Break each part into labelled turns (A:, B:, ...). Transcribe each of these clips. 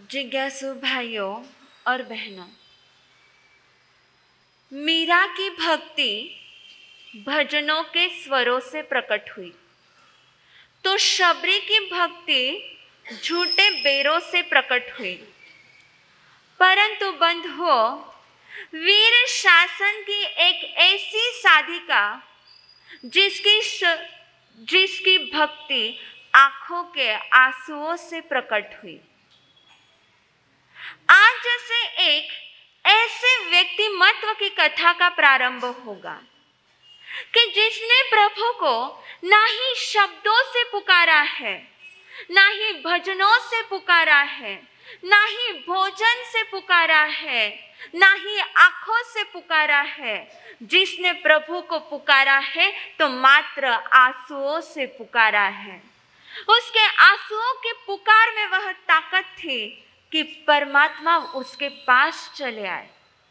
A: जिज्ञासु भाइयों और बहनों, मीरा की भक्ति भजनों के स्वरों से प्रकट हुई तो शबरी की भक्ति झूठे बेरों से प्रकट हुई। परंतु बंधुओं, वीर शासन की एक ऐसी साधिका जिसकी भक्ति आंखों के आंसुओं से प्रकट हुई, आज जैसे एक ऐसे व्यक्तिमत्व की कथा का प्रारंभ होगा कि जिसने प्रभु को ना ही शब्दों से पुकारा है, ना ही भजनों से पुकारा है, ना ही भोजन से पुकारा है, ना ही आंखों से पुकारा है। जिसने प्रभु को पुकारा है तो मात्र आंसुओं से पुकारा है। उसके आंसुओं के पुकार में वह ताकत थी कि परमात्मा उसके पास चले आए।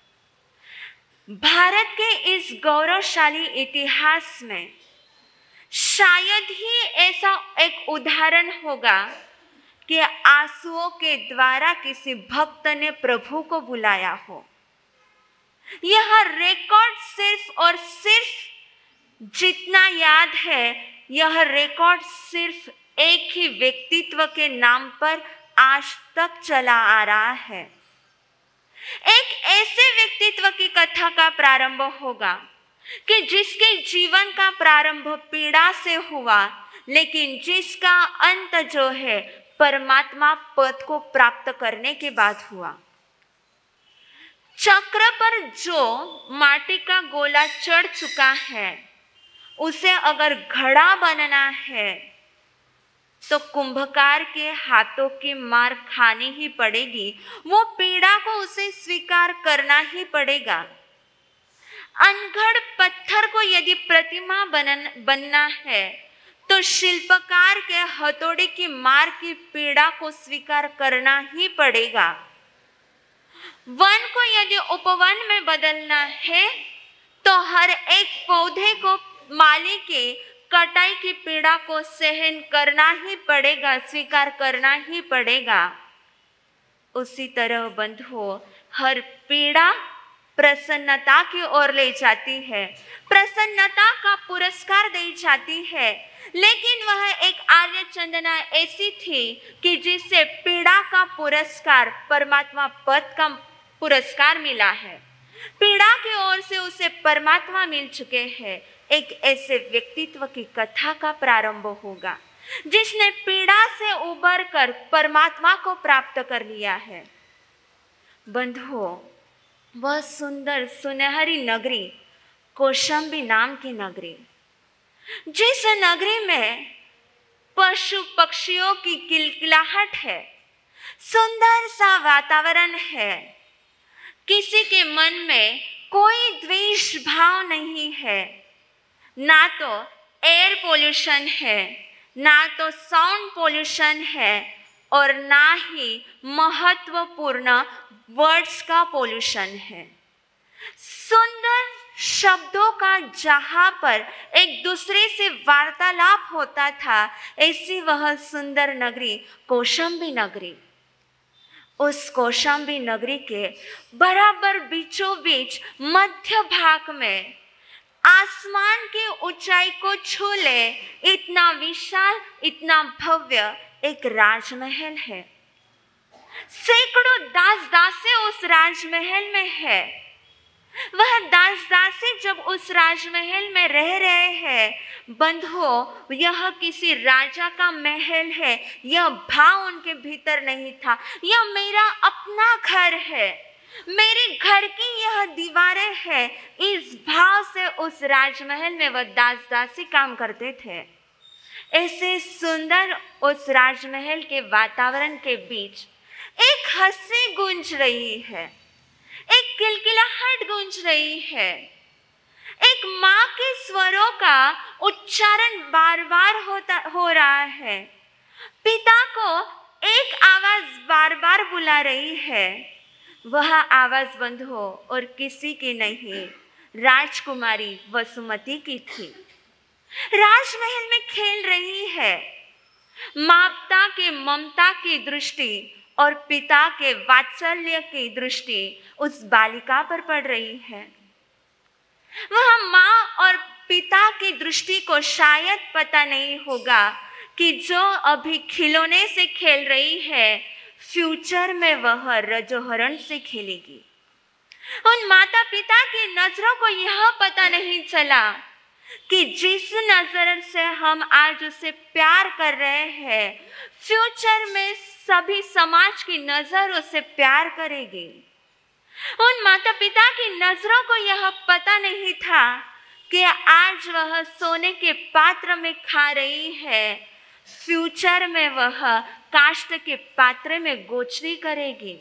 A: भारत के इस गौरवशाली इतिहास में शायद ही ऐसा एक उदाहरण होगा कि आंसुओं के द्वारा किसी भक्त ने प्रभु को बुलाया हो। यह रिकॉर्ड सिर्फ और सिर्फ जितना याद है, यह रिकॉर्ड सिर्फ एक ही व्यक्तित्व के नाम पर आज तक चला आ रहा है। एक ऐसे व्यक्तित्व की कथा का प्रारंभ होगा कि जिसके जीवन का प्रारंभ पीड़ा से हुआ, लेकिन जिसका अंत जो है परमात्मा पद को प्राप्त करने के बाद हुआ। चक्र पर जो माटी का गोला चढ़ चुका है, उसे अगर घड़ा बनना है तो कुंभकार के हाथों की मार खानी ही पड़ेगी। वो पीड़ा को उसे स्वीकार करना ही पड़ेगा। अनगढ़ पत्थर को यदि प्रतिमा बनना है तो शिल्पकार के हथौड़े की मार की पीड़ा को स्वीकार करना ही पड़ेगा। वन को यदि उपवन में बदलना है तो हर एक पौधे को माली के कटाई की पीड़ा को सहन करना ही पड़ेगा, स्वीकार करना ही पड़ेगा। उसी तरह बंधुओं, हर पीड़ा प्रसन्नता की ओर ले जाती है, प्रसन्नता का पुरस्कार दी जाती है। लेकिन वह एक आर्य चंदना ऐसी थी कि जिसे पीड़ा का पुरस्कार, परमात्मा पद का पुरस्कार मिला है। पीड़ा की ओर से उसे परमात्मा मिल चुके हैं। एक ऐसे व्यक्तित्व की कथा का प्रारंभ होगा जिसने पीड़ा से उबर कर परमात्मा को प्राप्त कर लिया है। बंधुओं, वह सुंदर सुनहरी नगरी कौशाम्बी नाम की नगरी, जिस नगरी में पशु पक्षियों की किलकिलाहट है, सुंदर सा वातावरण है, किसी के मन में कोई द्वेष भाव नहीं है, ना तो एयर पोल्यूशन है, ना तो साउंड पोल्यूशन है, और ना ही महत्वपूर्ण वर्ड्स का पोल्यूशन है। सुंदर शब्दों का जहाँ पर एक दूसरे से वार्तालाप होता था, ऐसी वह सुंदर नगरी कौशाम्बी नगरी। उस कौशाम्बी नगरी के बराबर बीचों बीच मध्य भाग में आसमान की ऊंचाई को छू ले इतना विशाल, इतना भव्य एक राजमहल है। सैकड़ों दास दासी उस राजमहल में है। वह दास दासी जब उस राजमहल में रह रहे हैं, बंधुओं, यह किसी राजा का महल है, यह भाव उनके भीतर नहीं था। यह मेरा अपना घर है, मेरे घर की यह दीवारें हैं। इस भाव से उस राजमहल में वह दास दासी काम करते थे। ऐसे सुंदर उस राजमहल के वातावरण के बीच एक हंसी गूंज रही है, एक किलकिलाहट गूंज रही है। एक माँ के स्वरों का उच्चारण बार बार हो रहा है। पिता को एक आवाज बार बार बुला रही है। वह आवाज बंधुओं और किसी की नहीं, राजकुमारी वसुमती की थी। राजमहल में खेल रही है। माता के ममता की दृष्टि और पिता के वात्सल्य की दृष्टि उस बालिका पर पड़ रही है। वह माँ और पिता की दृष्टि को शायद पता नहीं होगा कि जो अभी खिलौने से खेल रही है, फ्यूचर में वह रजोहरण से खेलेगी। उन माता पिता की नजरों को यह पता नहीं चला कि जिस नजर से हम आज उसे प्यार कर रहे हैं, फ्यूचर में सभी समाज की नजर उसे प्यार करेगी। उन माता पिता की नजरों को यह पता नहीं था कि आज वह सोने के पात्र में खा रही है, फ्यूचर में वह काष्ठ के पात्र में गोचरी करेगी।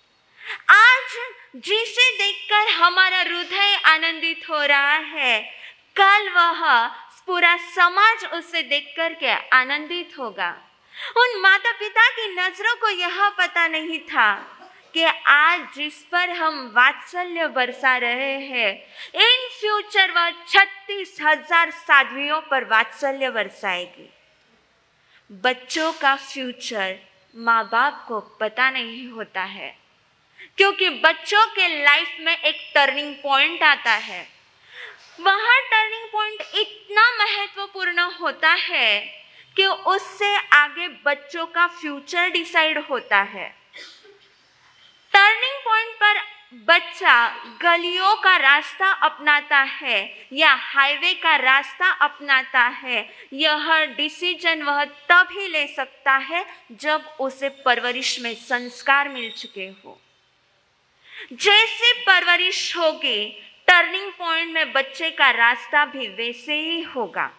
A: आज जिसे देखकर हमारा हृदय आनंदित हो रहा है, कल वह पूरा समाज उसे देखकर के आनंदित होगा। उन माता पिता की नजरों को यह पता नहीं था कि आज जिस पर हम वात्सल्य बरसा रहे हैं, इन फ्यूचर वह 36,000 साध्वियों पर वात्सल्य बरसाएगी। बच्चों का फ्यूचर माँ बाप को पता नहीं होता है, क्योंकि बच्चों के लाइफ में एक टर्निंग पॉइंट आता है। वह टर्निंग पॉइंट इतना महत्वपूर्ण होता है कि उससे आगे बच्चों का फ्यूचर डिसाइड होता है। टर्निंग पॉइंट पर बच्चा गलियों का रास्ता अपनाता है या हाईवे का रास्ता अपनाता है, यह डिसीजन वह तभी ले सकता है जब उसे परवरिश में संस्कार मिल चुके हो। जैसे परवरिश होगी, टर्निंग पॉइंट में बच्चे का रास्ता भी वैसे ही होगा।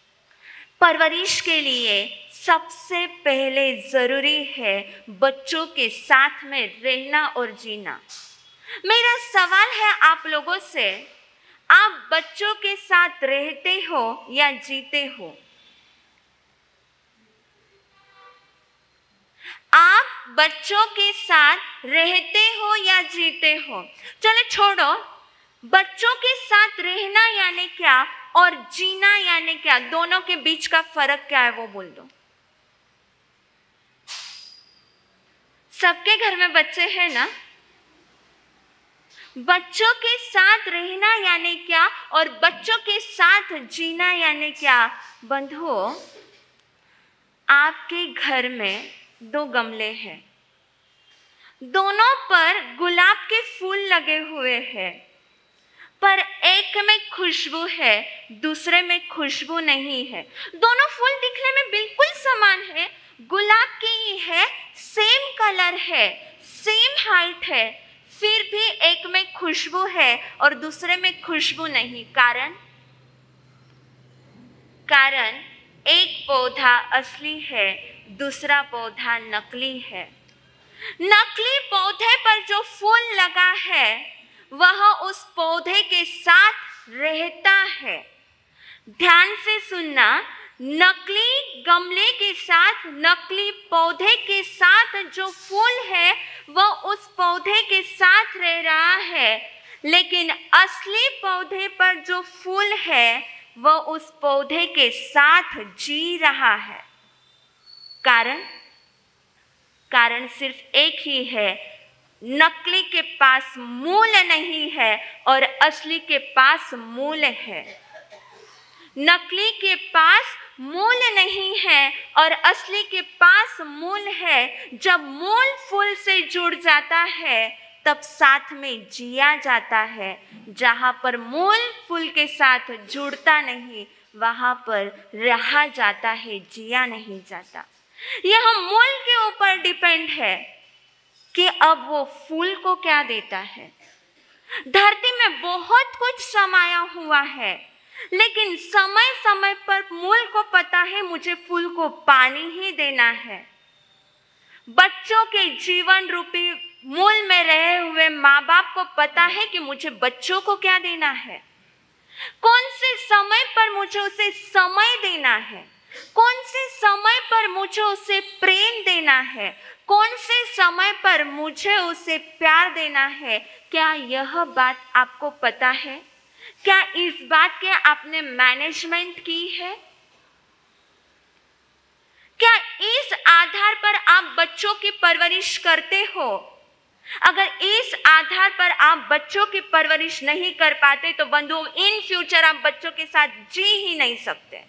A: परवरिश के लिए सबसे पहले जरूरी है बच्चों के साथ में रहना और जीना। मेरा सवाल है आप लोगों से, आप बच्चों के साथ रहते हो या जीते हो? आप बच्चों के साथ रहते हो या जीते हो? चलो छोड़ो, बच्चों के साथ रहना यानी क्या और जीना यानी क्या, दोनों के बीच का फर्क क्या है वो बोल दो। सबके घर में बच्चे हैं ना? बच्चों के साथ रहना यानी क्या और बच्चों के साथ जीना यानी क्या? बंधुओं, आपके घर में 2 गमले हैं, दोनों पर गुलाब के फूल लगे हुए हैं, पर एक में खुशबू है, दूसरे में खुशबू नहीं है। दोनों फूल दिखने में बिल्कुल समान है, गुलाब की ही है, सेम कलर है, सेम हाइट है, फिर भी एक में खुशबू है और दूसरे में खुशबू नहीं। कारण एक पौधा असली है, दूसरा पौधा नकली है। नकली पौधे पर जो फूल लगा है वह उस पौधे के साथ रहता है। ध्यान से सुनना, नकली गमले के साथ, नकली पौधे के साथ जो फूल है वह उस पौधे के साथ रह रहा है, लेकिन असली पौधे पर जो फूल है वह उस पौधे के साथ जी रहा है। कारण सिर्फ एक ही है, नकली के पास मूल नहीं है और असली के पास मूल है। नकली के पास मूल नहीं है और असली के पास मूल है। जब मूल फूल से जुड़ जाता है तब साथ में जिया जाता है। जहाँ पर मूल फूल के साथ जुड़ता नहीं, वहाँ पर रहा जाता है, जिया नहीं जाता। यह मूल के ऊपर डिपेंड है कि अब वो फूल को क्या देता है। धरती में बहुत कुछ समाया हुआ है, लेकिन समय समय पर मूल को पता है मुझे फूल को पानी ही देना है। बच्चों के जीवन रूपी मूल में रहे हुए माँ बाप को पता है कि मुझे बच्चों को क्या देना है, कौन से समय पर मुझे उसे समय देना है, कौन से समय पर मुझे उसे प्रेम देना है, कौन से समय पर मुझे उसे प्यार देना है। क्या यह बात आपको पता है? क्या इस बात के आपने मैनेजमेंट की है? क्या इस आधार पर आप बच्चों की परवरिश करते हो? अगर इस आधार पर आप बच्चों की परवरिश नहीं कर पाते तो बंधुओं, इन फ्यूचर आप बच्चों के साथ जी ही नहीं सकते।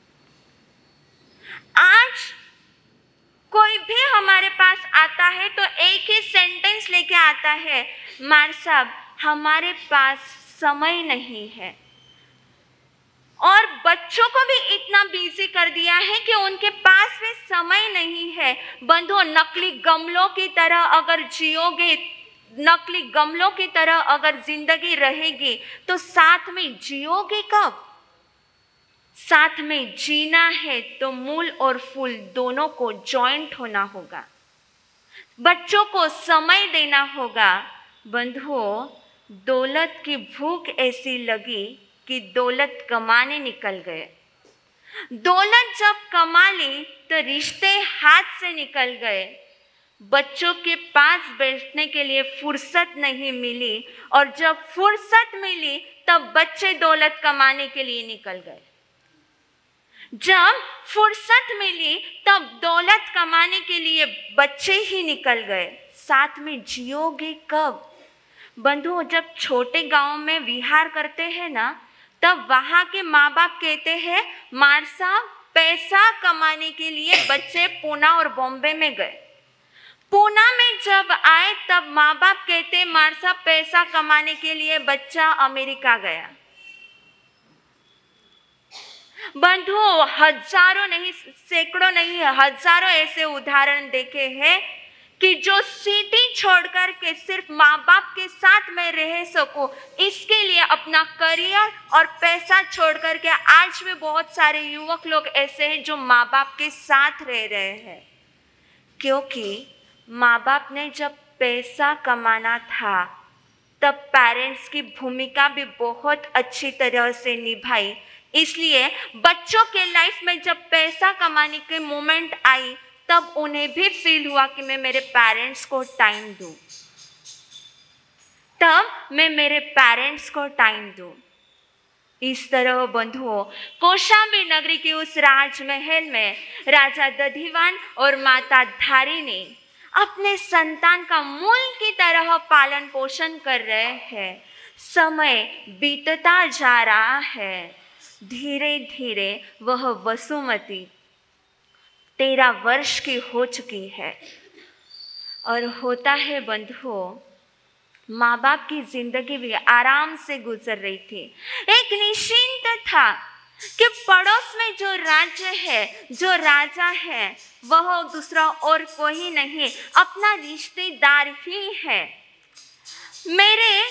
A: आज कोई भी हमारे पास आता है तो एक ही सेंटेंस लेके आता है, मार साहब हमारे पास समय नहीं है। और बच्चों को भी इतना बिजी कर दिया है कि उनके पास भी समय नहीं है। बंधुओं, नकली गमलों की तरह अगर जियोगे, नकली गमलों की तरह अगर जिंदगी रहेगी तो साथ में जियोगे कब? साथ में जीना है तो मूल और फूल दोनों को जॉइंट होना होगा, बच्चों को समय देना होगा। बंधुओं, दौलत की भूख ऐसी लगी कि दौलत कमाने निकल गए। दौलत जब कमा ली तो रिश्ते हाथ से निकल गए। बच्चों के पास बैठने के लिए फुर्सत नहीं मिली और जब फुर्सत मिली तब बच्चे दौलत कमाने के लिए निकल गए। जब फुर्सत मिली तब दौलत कमाने के लिए बच्चे ही निकल गए। साथ में जियोगे कब? बंधुओं, जब छोटे गांव में विहार करते हैं ना, तब वहां के माँ बाप कहते हैं, मार साहब पैसा कमाने के लिए बच्चे पूना और बॉम्बे में गए। पूना में जब आए तब माँ बाप कहते, मार साहब पैसा कमाने के लिए बच्चा अमेरिका गया। बंधुओं, हजारों नहीं, सैकड़ों नहीं, हजारों ऐसे उदाहरण देखे हैं कि जो सिटी छोड़कर के सिर्फ माँ बाप के साथ में रह सको, इसके लिए अपना करियर और पैसा छोड़कर के आज भी बहुत सारे युवक लोग ऐसे हैं जो माँ बाप के साथ रह रहे हैं। क्योंकि माँ बाप ने जब पैसा कमाना था तब पेरेंट्स की भूमिका भी बहुत अच्छी तरह से निभाई। इसलिए बच्चों के लाइफ में जब पैसा कमाने के मोमेंट आई तब उन्हें भी फील हुआ कि मैं मेरे पेरेंट्स को टाइम दूं, तब मैं मेरे पेरेंट्स को टाइम दूं। इस तरह बंधुओं, कौशाम्बी नगरी की उस राजमहल में राजा दधिवान और माता धारी ने अपने संतान का मूल की तरह पालन पोषण कर रहे हैं। समय बीतता जा रहा है। धीरे धीरे वह वसुमती 13 वर्ष की हो चुकी है। और होता है बंधुओं, माँ बाप की जिंदगी भी आराम से गुजर रही थी। एक निश्चिंत था कि पड़ोस में जो राज्य है, जो राजा है, वह दूसरा और कोई नहीं, अपना रिश्तेदार ही है। मेरे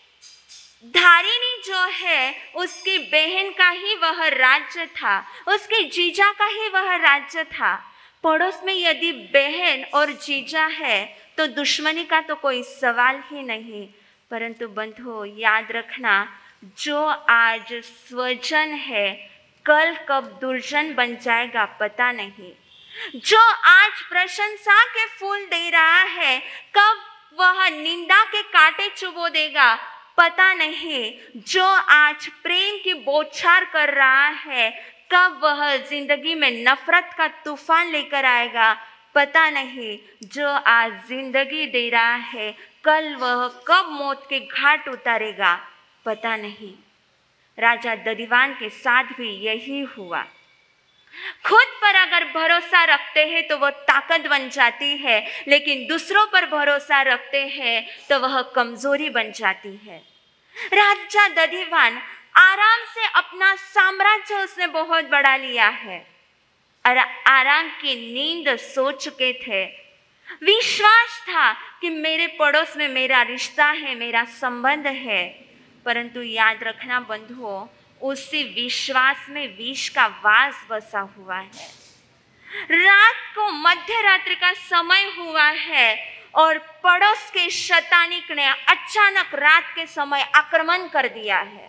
A: धारिणी जो है उसकी बहन का ही वह राज्य था, उसके जीजा का ही वह राज्य था। पड़ोस में यदि बहन और जीजा है तो दुश्मनी का तो कोई सवाल ही नहीं। परंतु बंधुओं, याद रखना, जो आज स्वजन है कल कब दुर्जन बन जाएगा पता नहीं। जो आज प्रशंसा के फूल दे रहा है कब वह निंदा के कांटे चुबो देगा पता नहीं। जो आज प्रेम की बौछार कर रहा है कब वह जिंदगी में नफरत का तूफान लेकर आएगा पता नहीं। जो आज जिंदगी दे रहा है कल वह कब मौत के घाट उतारेगा पता नहीं। राजा दधिवान के साथ भी यही हुआ। खुद पर अगर भरोसा रखते हैं तो वह ताकत बन जाती है, लेकिन दूसरों पर भरोसा रखते हैं तो वह कमजोरी बन जाती है। राजा दधिवान आराम से अपना साम्राज्य उसने बहुत बढ़ा लिया है और आराम की नींद सो चुके थे। विश्वास था कि मेरे पड़ोस में मेरा रिश्ता है, मेरा संबंध है। परंतु याद रखना बंधुओं, उसी विश्वास में विष का वास बसा हुआ है। रात को मध्य रात्रि का समय हुआ है और पड़ोस के शैतानिक ने अचानक रात के समय आक्रमण कर दिया है।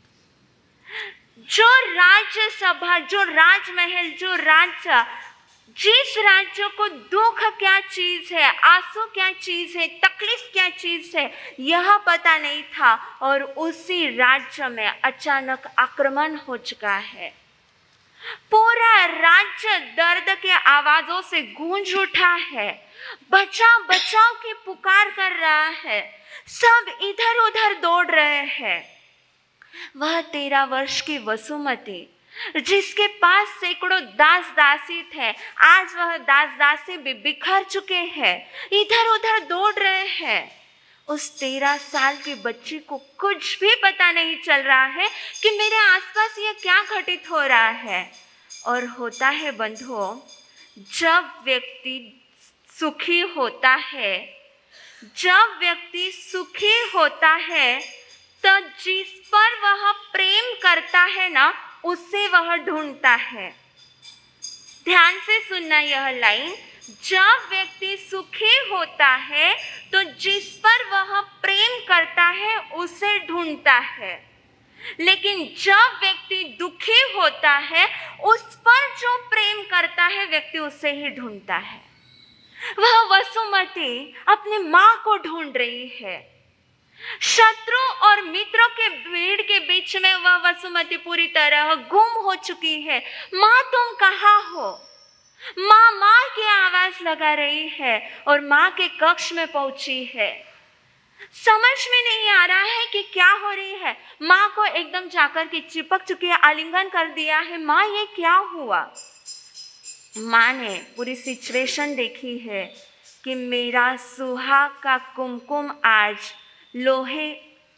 A: जो राज्यसभा, जो राजमहल, जो राज्य, जिस राज्य को दुख क्या चीज है, आंसू क्या चीज है, तकलीफ क्या चीज है, यह पता नहीं था और उसी राज्य में अचानक आक्रमण हो चुका है। पूरा राज्य दर्द के आवाजों से गूंज उठा है, बचाओ बचाओ की पुकार कर रहा है, सब इधर उधर दौड़ रहे हैं। वह 13 वर्ष की वसुमती, जिसके पास सैकड़ों दास दासी थे, आज वह दास दासी भी बिखर चुके हैं, इधर उधर दौड़ रहे हैं। उस 13 साल की बच्ची को कुछ भी पता नहीं चल रहा है कि मेरे आसपास ये क्या घटित हो रहा है। और होता है बंधुओं, जब व्यक्ति सुखी होता है, जब व्यक्ति सुखी होता है तो जिस पर वह प्रेम करता है ना, उसे वह ढूंढता है। ध्यान से सुनना यह लाइन, जब व्यक्ति सुखी होता है तो जिस पर वह प्रेम करता है उसे ढूंढता है, लेकिन जब व्यक्ति दुखी होता है उस पर जो प्रेम करता है व्यक्ति उसे ही ढूंढता है। वह वसुमती अपनी माँ को ढूंढ रही है। शत्रु और मित्रों के भीड़ के बीच में वह वसुमती पूरी तरह गुम हो चुकी है। माँ तुम कहाँ हो? माँ माँ की आवाज लगा रही है और माँ के कक्ष में पहुंची है। समझ में नहीं आ रहा है कि क्या हो रही है। माँ को एकदम जाकर के चिपक चुकी है, आलिंगन कर दिया है। माँ ये क्या हुआ? माँ ने पूरी सिचुएशन देखी है कि मेरा सुहाग का कुमकुम आज लोहे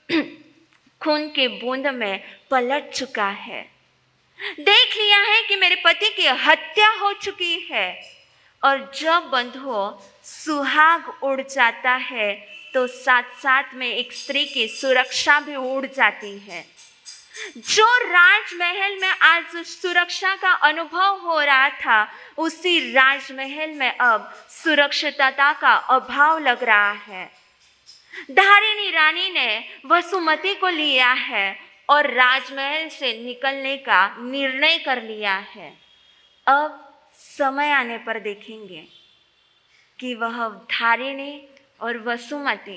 A: खून के बूंद में पलट चुका है। देख लिया है कि मेरे पति की हत्या हो चुकी है। और जब बंधुओं सुहाग उड़ जाता है तो साथ साथ में एक स्त्री की सुरक्षा भी उड़ जाती है। जो राजमहल में आज सुरक्षा का अनुभव हो रहा था, उसी राजमहल में अब सुरक्षितता का अभाव लग रहा है। धारिणी रानी ने वसुमती को लिया है और राजमहल से निकलने का निर्णय कर लिया है। अब समय आने पर देखेंगे कि वह धारिणी और वसुमती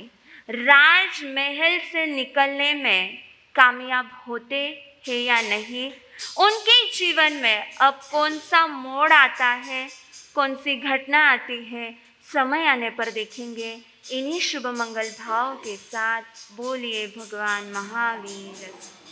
A: राजमहल से निकलने में कामयाब होते हैं या नहीं। उनके जीवन में अब कौन सा मोड़ आता है, कौन सी घटना आती है, समय आने पर देखेंगे। इन्हीं शुभ मंगल भाव के साथ बोलिए भगवान महावीर।